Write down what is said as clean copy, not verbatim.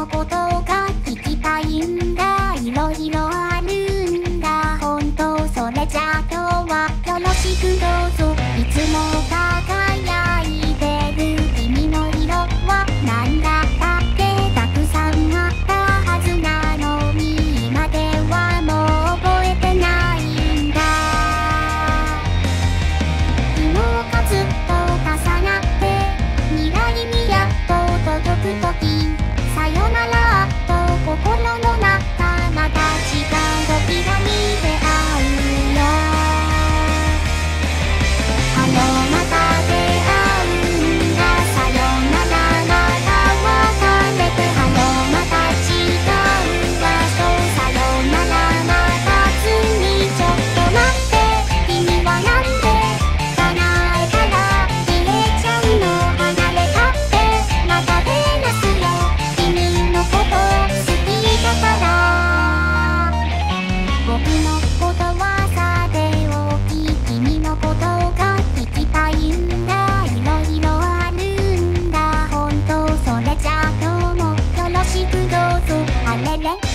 のことが聞きたいんだ。いろいろあるんだ。本当それじゃ今日はよろしくどうぞ。いつも輝いてる君の色はなんだったっけ。たくさんあったはずなのに今ではもう覚えてないんだ。昨日がずっと重なって未来にやっと届くとき、さよならと心の中また違う扉に出会うよ。あのまた出会うんだ。さよならまた別れてあのまた違う場所。さよならまた次ちょっと待って君はなんで叶えたら消えちゃうの。離れたってまた出ますよ。君のこと好きだから。僕のことはさておき君のことが聞きたいんだ。いろいろあるんだ。本当それじゃ今日もよろしくどうぞ。あれれ